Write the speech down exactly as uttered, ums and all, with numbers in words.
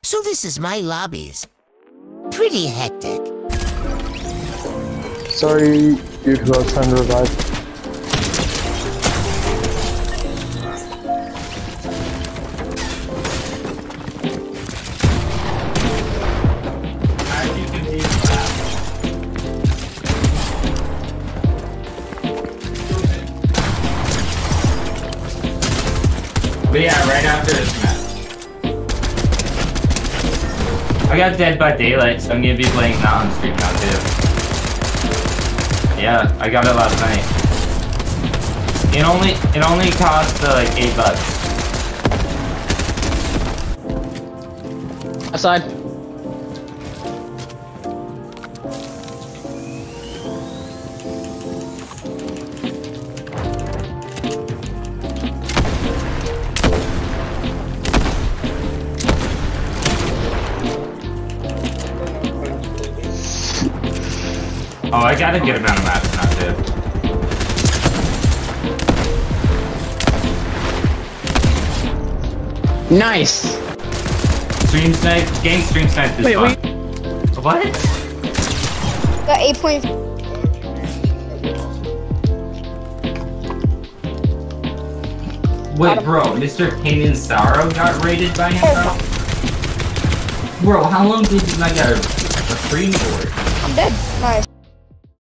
So this is my lobbies. Pretty hectic. Sorry, dude, who I was trying to revive. But yeah, right after this match. I got Dead by Daylight, so I'm gonna be playing that on stream now too. Yeah, I got it last night. It only it only cost uh, like eight bucks. Aside. Oh, I got a good amount of maps now too. Nice. Stream snipe, gang stream snipe is Wait, fun. wait. What? Got eight points. Wait, bro, Mister Kanan Sorrow got raided by himself? Bro, how long did you not get a, a stream for? I'm dead. Nice.